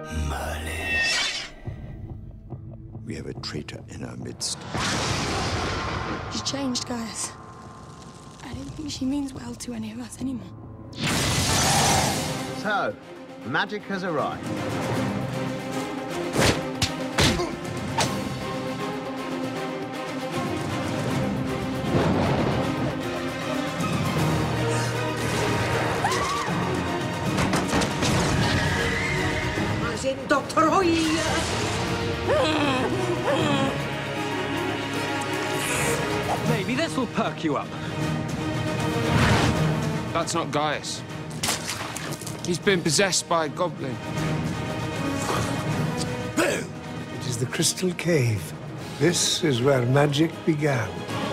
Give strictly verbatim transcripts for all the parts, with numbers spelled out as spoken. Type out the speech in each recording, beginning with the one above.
Merlin. We have a traitor in our midst. She's changed, guys. I don't think she means well to any of us anymore. So, magic has arrived. As in Doctor Hoy. Maybe this will perk you up. That's not Gaius. He's been possessed by a goblin. It is the Crystal Cave. This is where magic began.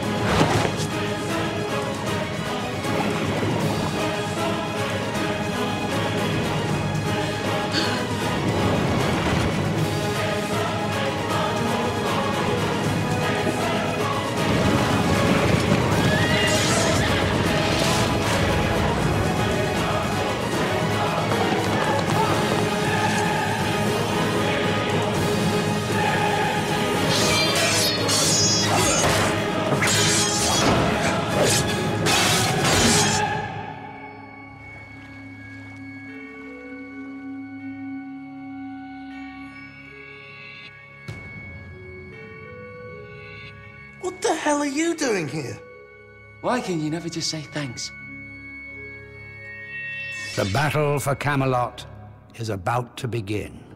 What the hell are you doing here? Why can you never just say thanks? The battle for Camelot is about to begin.